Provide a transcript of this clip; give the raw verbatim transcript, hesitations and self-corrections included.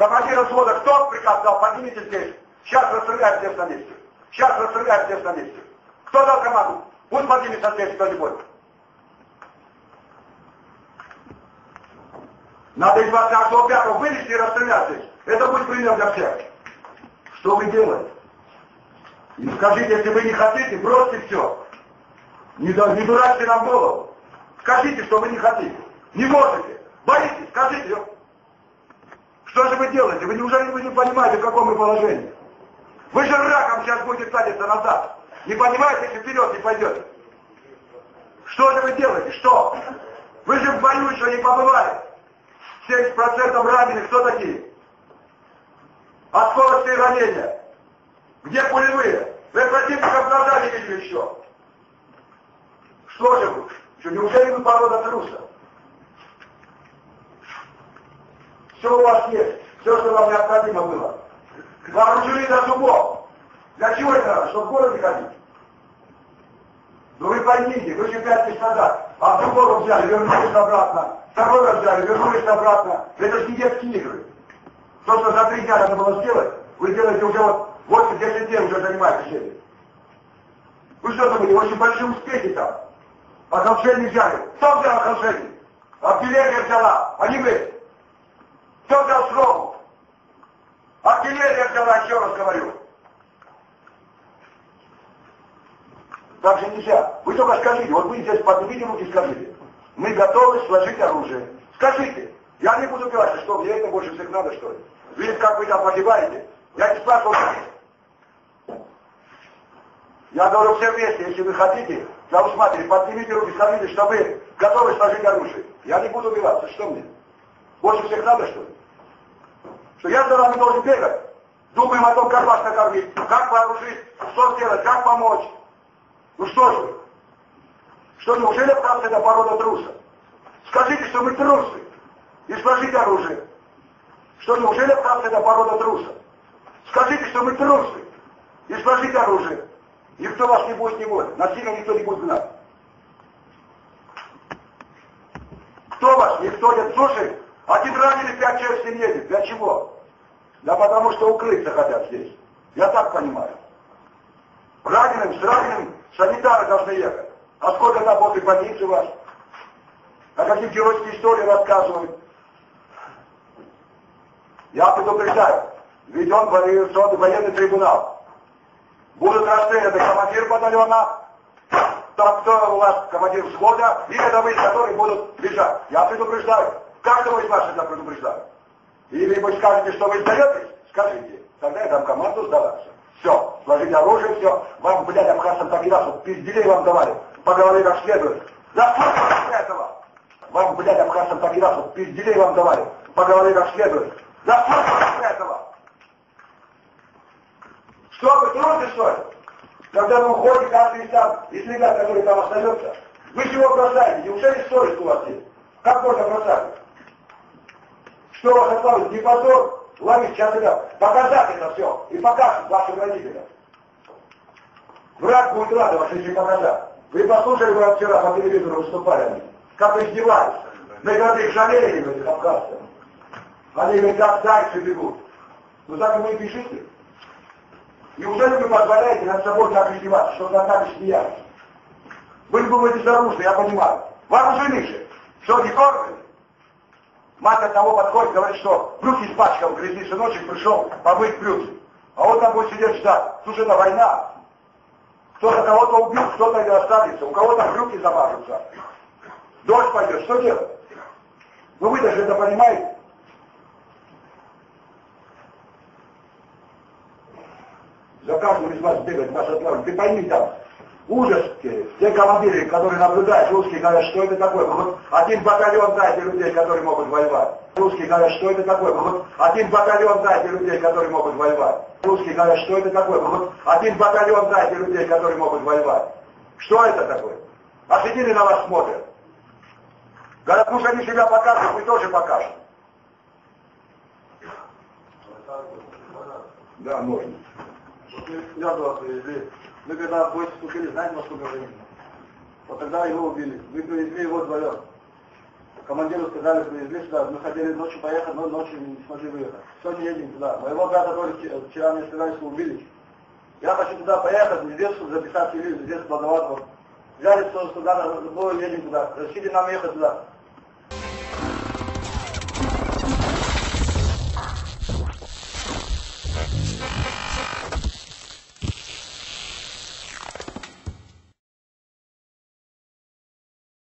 Командир взвода, кто приказ дал? Поднимите здесь. Сейчас расстреляют здесь на месте. Сейчас расстреляют здесь на месте. Кто дал команду? Пусть поднимется здесь кто-нибудь. Надо из двадцать пятого вылезти и расстрелять здесь. Это будет пример для всех. Что вы делаете? И скажите, если вы не хотите, бросьте все. Не, не дурачьте нам голову. Скажите, что вы не хотите. Не можете. Боитесь, скажите. Что же вы делаете? Вы неужели вы не понимаете, в каком мы положении? Вы же раком сейчас будете садиться назад. Не понимаете, если вперед не пойдете. Что же вы делаете? Что? Вы же в бою еще не побывали. семьдесят процентов раненых кто такие? От скорости ранения. Где пулевые? Вы противников глаза не видели еще. Что же вы? Что, неужели вы порода труса? Все у вас есть. Все, что вам необходимо было. Вооружили до зубов. Для чего это надо? Чтобы в городе ходить? Ну вы поймите, вы же пять лет назад а в другого взяли, вернулись обратно. Второй раз взяли, вернулись обратно. Это же не детские игры. То, что за три дня надо было сделать, вы делаете уже вот восемь-десять дней уже занимаетесь этим. Вы что думаете, очень большие успехи там? А Холшени взяли. Кто взял Холшени? Артиллерия взяла, а не вы. Кто взял Срому? Артиллерия взяла, еще раз говорю. Так же нельзя. Вы только скажите, вот вы здесь поднимите руки и скажите. Мы готовы сложить оружие. Скажите. Я не буду говорить, что мне это больше всех надо, что ли. Видите, как вы там погибаете? Я не спрашивал. Я говорю все вместе, если вы хотите, я уж матери, поднимите руки, скажите, что вы готовы сложить оружие. Я не буду убиваться, что мне? Больше всех надо, что ли? Что я за вами должен бегать? Думаем о том, как вас накормить, как вооружить, что сделать, как помочь. Ну что же? Что, неужели правда это порода труса? Скажите, что мы трусы. И сложите оружие. Что, неужели правда это порода труса? Скажите, что мы трусы. И сложите оружие. Никто вас не будет неволить. Насильно никто не будет гнать. Кто вас? Никто нет. Слушай, один раненый, пять человек с ним едет. Для чего? Да потому что укрыться хотят здесь. Я так понимаю. Раненым, с раненым санитары должны ехать. А сколько там возле больницы у вас? А какие геройские истории рассказывают? Я предупреждаю. Введен военный трибунал. Будут расстреляны командир батальона, там кто у вас командир взвода, и рядовые, которые будут бежать. Я предупреждаю. Каждого из вас это предупреждаю. Или вы скажете, что вы сдаетесь, скажите. Тогда я дам команду сдаваться. Все, сложите оружие, все. Вам, блядь, абхазцам так и раз, вот пизделей вам давали. По голове как следует. Да сколько этого? Вам, блядь, абхазцам так и раз, вот пизделей вам давали. По голове как следует. Да сколько этого? Что вы трусы, что ли? Когда вы уходите, каждый там, из ребят, который там остается, вы чего бросаете? Неужели совесть у вас есть? Как можно бросать? Что вас осталось? Не позор? Ловить сейчас ребят. Показать это все. И покажут вашим родителям. Враг будет радоваться, если показать. Вы послушали, вы вчера по телевизору выступали они. Как издевались. Мы когда их жалели, этих абхазцев. Они говорят, как дальше бегут. Ну так и вы пишите. Неужели вы позволяете над собой так издеваться, чтобы над нами смеялись? Вы думаете безоружны, я понимаю. Вооружены же. Что, не кормят? Мать от того подходит, говорит, что брюки испачкал, грязный сыночек пришел помыть брюки. А он там будет сидеть ждать. Слушай, это война. Кто-то кого-то убил, кто-то не останется. У кого-то брюки замажутся. Дождь пойдет, что делать? Ну вы даже это понимаете? За каждым из вас бегать, вас отлавливать. Ты пойми там, ужас, те командиры, которые наблюдают, русские говорят, что это такое. Вот один батальон дайте людей, которые могут воевать. Русские говорят, что это такое. Вот один батальон дайте людей, которые могут воевать. Русские говорят, что это такое. Вот один батальон дайте людей, которые могут воевать. Что это такое? А сидели на вас смотрят. Говорят, пусть они себя покажут, мы тоже покажем. Да, можно. Я вас привезли. Мы когда в бой вступили, знаете, на сколько времени? Вот тогда его убили. Вы привезли его вдвоем. командиру сказали, привезли сюда, мы хотели ночью поехать, но ночью не смогли выехать. Сегодня едем туда. Моего брата тоже вчера мне сказали, что убили. Я хочу туда поехать, здесь записать или здесь продавать. Взяли, что сюда, едем туда. Решили нам ехать туда.